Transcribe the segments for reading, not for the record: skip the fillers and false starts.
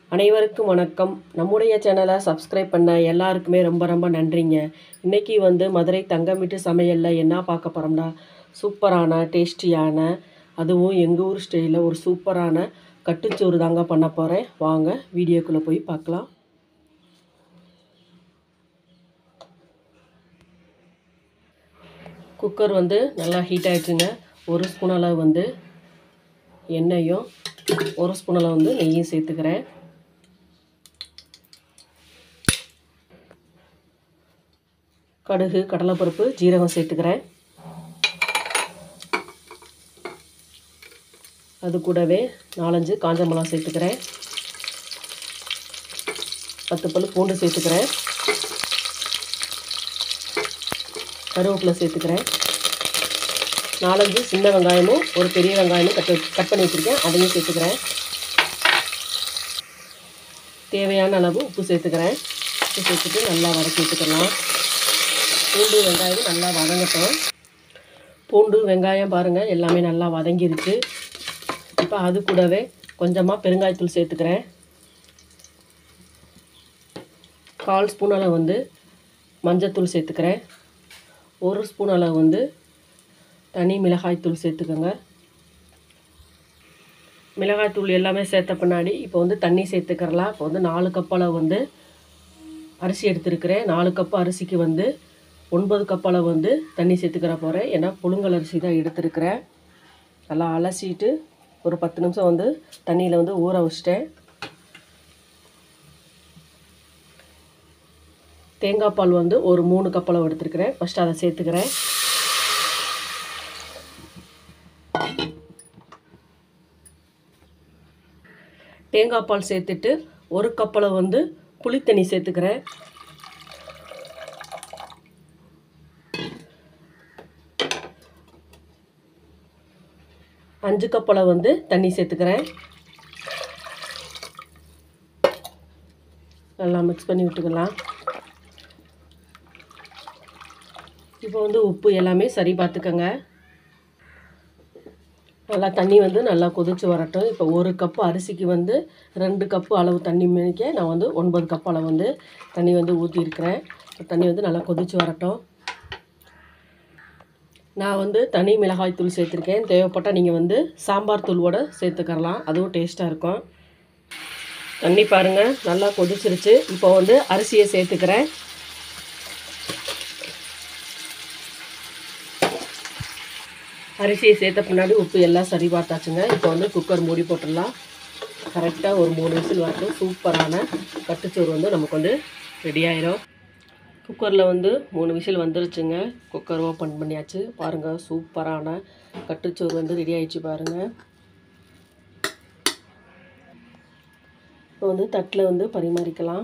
அனைவருக்கும் வணக்கம். நம்முடைய சேனலை சப்ஸ்கிரைப் பண்ண எல்லாருக்குமே ரொம்ப ரொம்ப நன்றிங்க. இன்றைக்கி மதுரை தங்கம் வீட்டு சமையலில் என்ன பார்க்க போகிறோம்னா, சூப்பரான டேஸ்டியான, அதுவும் எங்கள் ஊர் ஸ்டைலில் ஒரு சூப்பரான கட்டுச்சோறு தாங்க பண்ண போகிறேன். வாங்க வீடியோக்குள்ளே போய் பார்க்கலாம். குக்கர் நல்லா ஹீட் ஆகிடுச்சுங்க. ஒரு ஸ்பூன் அளவு எண்ணெயும் ஒரு ஸ்பூன் அளவு நெய்யும் சேர்த்துக்கிறேன். கடுகு, கடலைப்பருப்பு, ஜீரகம் சேர்த்துக்கிறேன். அது கூடவே 4-5 காஞ்ச மிளகாய் சேர்த்துக்கிறேன். 10 பல் பூண்டு சேர்த்துக்கிறேன். கருவேப்பிலை சேர்த்துக்கிறேன். 4-5 சின்ன வெங்காயமும் ஒரு பெரிய வெங்காயமும் கட் பண்ணி வச்சுருக்கேன், அதையும் சேர்த்துக்கிறேன். தேவையான அளவு உப்பு சேர்த்துக்கிறேன். உப்பு சேர்த்துட்டு நல்லா வதக்கி வச்சுக்கலாம். பூண்டு வெங்காயம் நல்லா வதங்கட்டும். பூண்டு வெங்காயம் பாருங்கள் எல்லாமே நல்லா வதங்கிருச்சு. இப்போ அது கூடவே கொஞ்சமாக பெருங்காயத்தூள் சேர்த்துக்கிறேன். 1/4 ஸ்பூன் அளவு மஞ்சத்தூள் சேர்த்துக்கிறேன். 1 ஸ்பூன் அளவு தனி மிளகாய்த்தூள் சேர்த்துக்கோங்க. மிளகாய்த்தூள் எல்லாமே சேர்த்த பின்னாடி இப்போ தண்ணி சேர்த்துக்கிறலாம். இப்போ 4 கப் அளவு அரிசி எடுத்துருக்கிறேன். 4 கப்பு அரிசிக்கு 9 கப் அளவு தண்ணி சேர்த்துக்கிற போகிறேன். ஏன்னா புழுங்கல் அரிசி தான் எடுத்துருக்கிறேன். நல்லா அலசிட்டு ஒரு 10 நிமிஷம் தண்ணியில் ஊற வச்சிட்டேன். தேங்காய் பால் ஒரு 3 கப் அளவு எடுத்துருக்கிறேன். ஃபஸ்ட்டு அதை சேர்த்துக்கிறேன். தேங்காய் பால் சேர்த்துட்டு 1 கப் அளவு புளித்தண்ணி சேர்த்துக்கிறேன். 5 கப் அளவு தண்ணி சேர்த்துக்கிறேன். நல்லா மிக்ஸ் பண்ணி விட்டுக்கலாம். இப்போ உப்பு எல்லாமே சரி பார்த்துக்கோங்க. நல்லா தண்ணி நல்லா கொதிச்சு வரட்டும். இப்போ 1 கப்பு அரிசிக்கு 2 கப்பு அளவு தண்ணி மேய்க்க நான் 9 கப் அளவு தண்ணி ஊற்றிருக்கிறேன். தண்ணி நல்லா கொதிச்சு வரட்டும். நான் தனி மிளகாய் தூள் சேர்த்துருக்கேன். தேவைப்பட்டால் நீங்கள் சாம்பார் தூளோட சேர்த்துக்கலாம், அதுவும் டேஸ்ட்டாக இருக்கும். தண்ணி பாருங்கள் நல்லா கொதிச்சிருச்சு. இப்போ அரிசியை சேர்த்துக்கிறேன். அரிசியை சேர்த்த பின்னாடி உப்பு எல்லாம் சரி பார்த்தாச்சுங்க. இப்போ குக்கர் மூடி போட்டுடலாம். கரெக்டாக ஒரு 3 விசில் வரட்டும். சூப்பரான கட்டுச்சோறு நமக்கு ரெடி ஆயிரும். குக்கரில் 3 விசில் வந்துருச்சுங்க. குக்கர் ஓப்பன் பண்ணியாச்சு. பாருங்கள் சூப்பரான கட்டுச்சோறு ரெடி ஆயிடுச்சு பாருங்கள். இப்போ தட்டில் பரிமாறிக்கலாம்.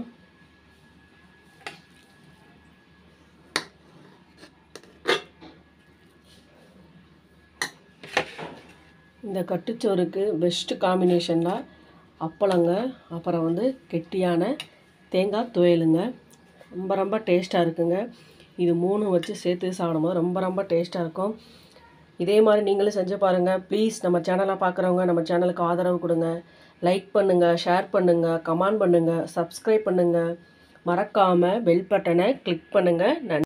இந்த கட்டுச்சோறுக்கு பெஸ்ட்டு காம்பினேஷனில் அப்பளங்க, அப்புறம் கெட்டியான தேங்காய் துவையலுங்க. ரொம்ப ரொம்ப டேஸ்ட்டாக இருக்குங்க. இது 3 வச்சு சேர்த்து சாப்பிடும்போது ரொம்ப ரொம்ப டேஸ்ட்டாக இருக்கும். இதே மாதிரி நீங்களும் செஞ்சு பாருங்கள். ப்ளீஸ் நம்ம சேனலை பார்க்குறவங்க நம்ம சேனலுக்கு ஆதரவு கொடுங்க. லைக் பண்ணுங்கள், ஷேர் பண்ணுங்கள், கமெண்ட் பண்ணுங்கள், சப்ஸ்கிரைப் பண்ணுங்கள். மறக்காமல் பெல் பட்டனை கிளிக் பண்ணுங்கள்.